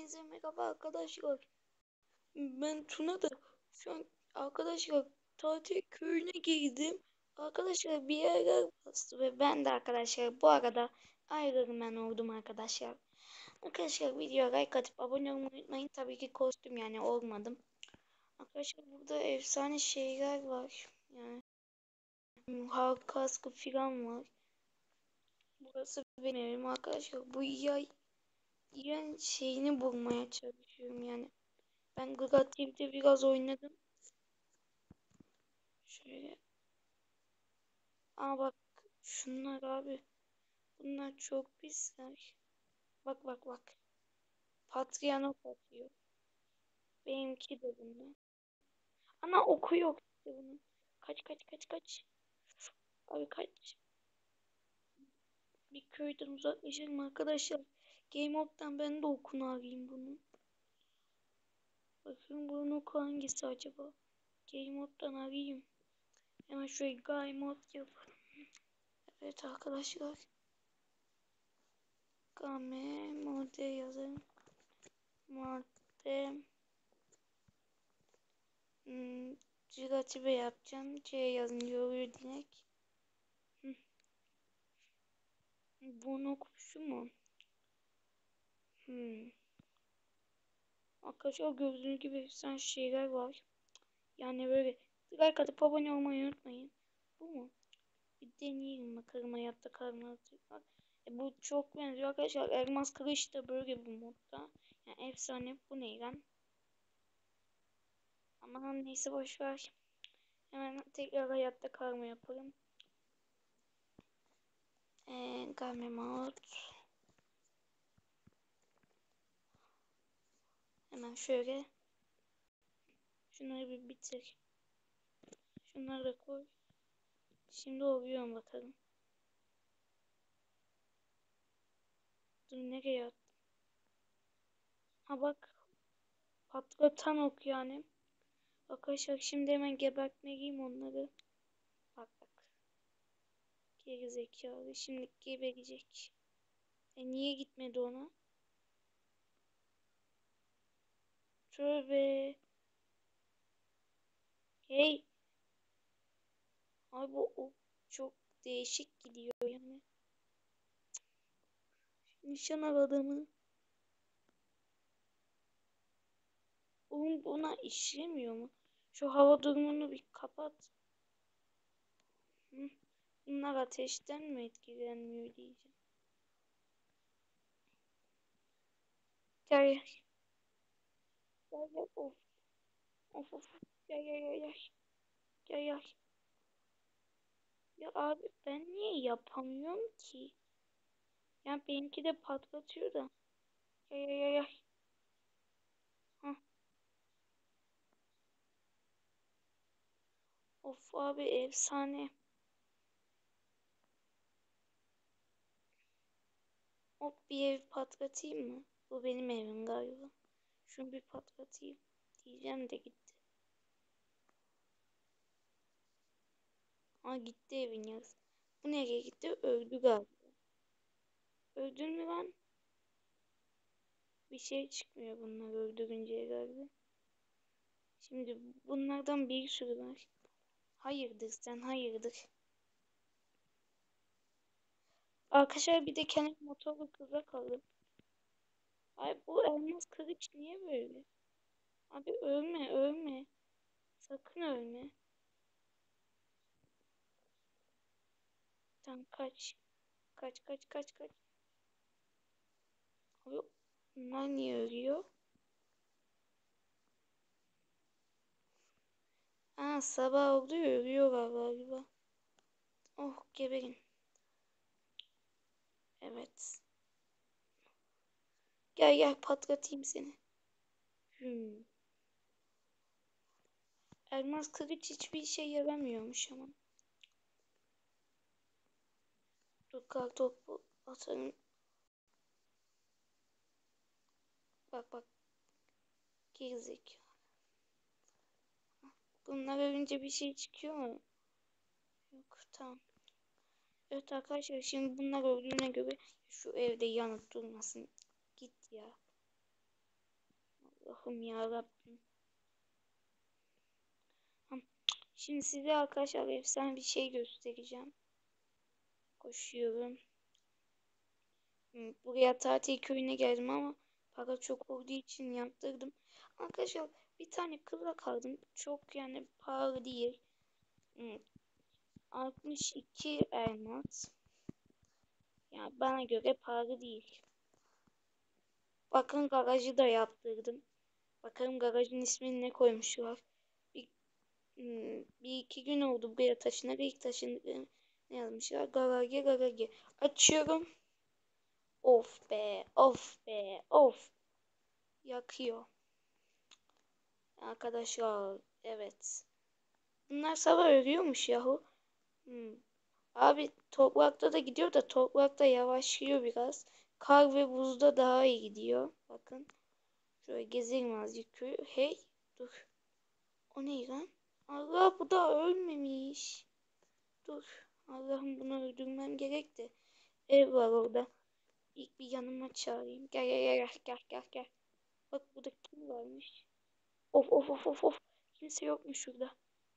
Hepinize merhaba arkadaşlar. Ben Tuna da şu an arkadaşlar tatil köyüne girdim. Arkadaşlar bir yerler bastı ve ben de arkadaşlar bu arada Iron Man oldum arkadaşlar. Arkadaşlar videoya like atıp abone olmayı unutmayın. Tabii ki kostüm yani olmadım. Arkadaşlar burada efsane şeyler var. Yani halk kaskı falan var. Burası benim evim arkadaşlar. Bu yay şeyini bulmaya çalışıyorum yani. Ben Gagativ'de biraz oynadım. Şöyle. Aa bak. Şunlar abi. Bunlar çok pisler. Bak bak bak. Patreon atıyor. Benimki de bundan. Ana oku yok işte bunun. Kaç kaç kaç kaç. Abi kaç. Bir köyden uzaklaşalım arkadaşlar. Game Up'tan ben de okunu arayayım bunu. Bakın bunun oku hangisi acaba? Game Up'tan arayayım. Hemen şöyle Game Up yapalım. Evet arkadaşlar. Game mode yazalım. Mode Cigatibe yapacağım. C yazınca oluyor direkt. Bunu kuşu mu? Arkadaşlar gördüğünüz gibi efsane şeyler var. Yani böyle like atıp abone olmayı unutmayın. Bu mu? Bir deneyelim bakalım hayatta kalmak. Bu çok benziyor arkadaşlar. Elmas kılıç da böyle bu modda. Yani efsane. Bu ne lan? Aman neyse boşver. Hemen tekrar hayatta kalma yapalım. Game mode. Hemen şöyle. Şunları bir bitir. Şunları da koy. Şimdi oluyor bakalım. Dur nereye attım? Ha bak. Patlatan ok yani. Arkadaşlar şimdi hemen gebertmeliyim onları. Bak bak. Geri zekalı. Şimdi geberecek. Niye gitmedi ona? Tövbe. Hey. Abi bu ok çok değişik gidiyor yani. Nişan al adamı. Oğlum buna işlemiyor mu? Şu hava durumunu bir kapat. Hı. Bunlar ateşten mi etkilenmiyor diyeceğim. Gel gel. Gel gel. Of. Of of. Gel gel gel gel. Gel gel. Ya abi ben niye yapamıyorum ki? Ya benimki de patlatıyor da. Gel gel gel gel. Hah. Of abi efsane. Hop bir ev patlatayım mı? Bu benim evim galiba. Şunu bir patlatayım. Diyeceğim de gitti. Ha gitti evin yarısı. Bu nereye gitti? Öldü galiba. Öldün mü lan? Bir şey çıkmıyor bunlar öldürünce galiba. Şimdi bunlardan bir sürü var. Hayırdır sen hayırdır. Arkadaşlar bir de kendi motorlu kıza kaldı. Ay bu elmas kılıç niye böyle? Abi ölme ölme. Sakın ölme. Tamam kaç. Kaç kaç kaç kaç. Abi bunlar niye ölüyor? Aa sabah oldu ya ölüyorlar galiba. Oh geberin. Evet. Gel gel patlatayım seni. Hmm. Elmas kılıç hiçbir işe yaramıyormuş ama. Dur kal topu atalım. Bak bak. Gerizekalı. Bunlar ölünce bir şey çıkıyor mu? Yok tamam. Evet arkadaşlar şimdi bunlar öldüğüne göre şu evde yanıp durmasın. Git ya. Allah'ım yarabbim. Şimdi size arkadaşlar efsane bir şey göstereceğim. Koşuyorum. Buraya tatil köyüne geldim ama para çok olduğu için yaptırdım. Arkadaşlar bir tane kızak aldım. Çok yani pahalı değil. 62 elmas. Yani bana göre pahalı değil. Bakın garajı da yaptırdım. Bakalım garajın ismini ne koymuşlar. Bir, bir iki gün oldu buraya taşınalı. İlk taşın ne yazmışlar? Garage. Açıyorum. Of be, of be, of. Yakıyor. Arkadaşlar, evet. Bunlar sabah ölüyormuş yahu. Hmm. Abi toprakta da gidiyor da toprakta yavaşlıyor biraz. Kar ve buzda daha iyi gidiyor. Bakın. Şöyle gezelim azıcık köyü. Hey, dur. O ne lan? Allah, bu da ölmemiş. Dur. Allah'ım, bunu öldürmem gerekti. Ev var orada. İlk bir yanıma çağırayım. Gel. Bak, burada kim varmış? Of. Kimse yokmuş şurada.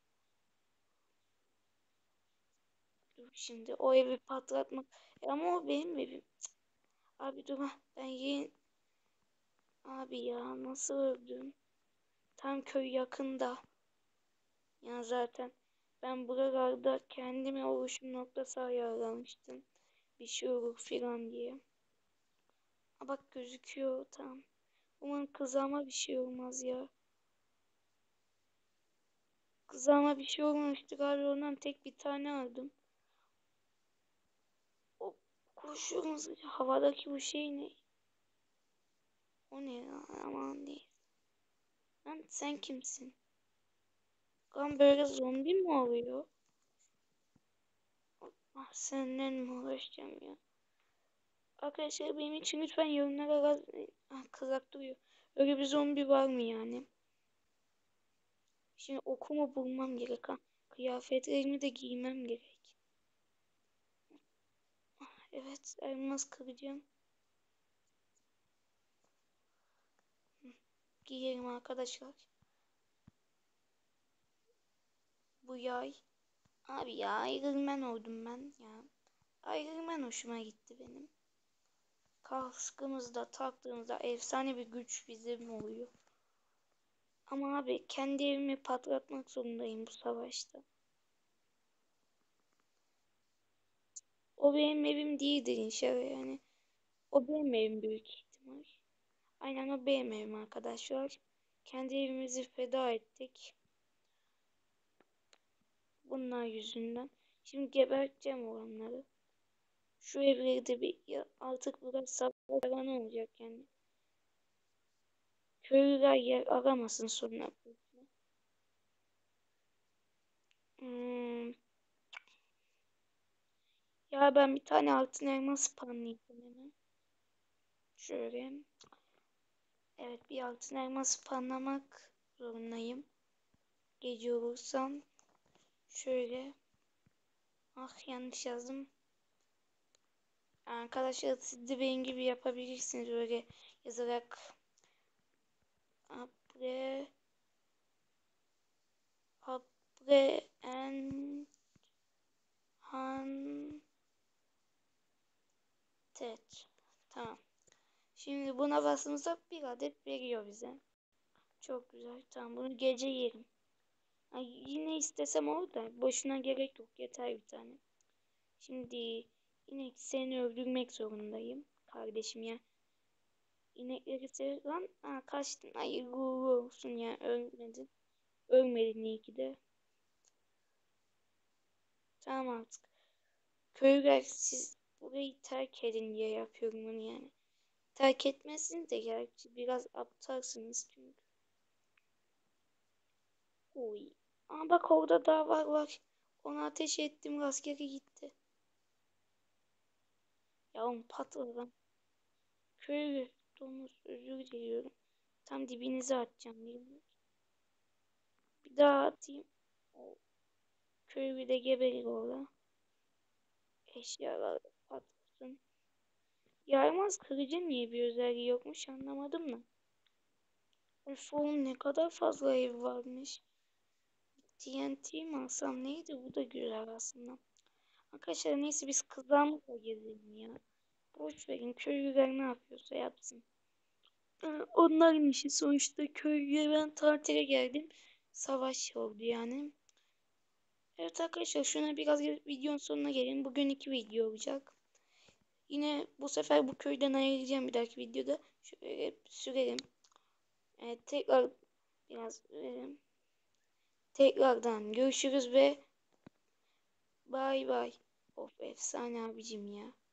Dur, şimdi o evi patlatmak. Ama o benim evim. Abi dur ha. Ben yeni... Abi ya, nasıl öldüm? Tam köy yakında. Ya zaten ben buralarda kendime oluşum noktası ayarlamıştım. Bir şey olur filan diye. Ha bak, gözüküyor tam. Umarım kızağıma bir şey olmaz ya. Kızağıma bir şey olmamıştı galiba, ondan tek bir tane aldım. O koşuyorum hızlıca. Havadaki bu şey ne? O ne ya? Aman değil. Lan sen kimsin? Kan böyle zombi mi oluyor? Ah, seninle mi uğraşacağım ya? Arkadaşlar benim için lütfen yorumlara yazmayın. Ah, kızak duruyor. Öyle bir zombi var mı yani? Şimdi okumu bulmam gerek ha. Kıyafetlerimi de giymem gerek. Evet, elmas kıracağım. Giyelim arkadaşlar. Bu yay. Abi ya, Iron Man oldum ben ya. Iron Man hoşuma gitti benim. Kaskımızda taktığımızda efsane bir güç bizim oluyor. Ama abi kendi evimi patlatmak zorundayım bu savaşta. O benim evim değildir inşallah yani. O benim evim büyük ihtimal. Aynen, o benim evim arkadaşlar. Kendi evimizi feda ettik. Bunlar yüzünden. Şimdi geberteceğim olanları. Şu evleri de bir artık biraz sabah ne olacak yani. Köylüler yer aramasın sonra. Hmm. Ya ben bir tane altın elma spamlayacağım hemen. Şöyle. Evet, bir altın elma spamlamak zorundayım. Gece olursam. Şöyle. Ah, yanlış yazdım. Arkadaşlar siz de benim gibi yapabilirsiniz, böyle yazarak. Abre Abre en Hantet. Tamam. Şimdi buna bastığımızda bir adet veriyor bize. Çok güzel. Tamam, bunu gece yerim. Ay, yine istesem olur da boşuna gerek yok. Yeter bir tane. Şimdi inek seni öldürmek zorundayım. Kardeşim ya. İnekleri sev lan. Aa, kaçtın. Hayır, uğurlu olsun ya. Ölmedin. Ölmedin iyi ki de. Tamam artık. Köylüler, siz burayı terk edin diye yapıyorum bunu yani. Terk etmezsiniz de gerçi biraz aptalsınız çünkü. Uy. Aa bak, orada daha var. Ona ateş ettim, rastgele gitti. Ya oğlum, patladı. Köylü domuz, özür diliyorum. Tam dibinize atacağım birini. Bir daha atayım. O köylü de geberir orada. Eşyalar patlasın. Yaymaz kırıcı niye bir özelliği yokmuş, anlamadım da. Oğlum ne kadar fazla ev varmış. TNT mi alsam neydi? Bu da güzel aslında. Arkadaşlar neyse biz kızlarımızla gezelim ya. Boş verin köylüler ne yapıyorsa yapsın. Onların işi sonuçta köylüye ben tatile geldim. Savaş oldu yani. Evet arkadaşlar şuna biraz videonun sonuna gelin. Bugün 2 video olacak. Yine bu sefer bu köyden ayrılacağım bir dahaki videoda. Şöyle sürelim. Tekrar biraz tekrardan görüşürüz ve bay bay. Of efsane abicim ya.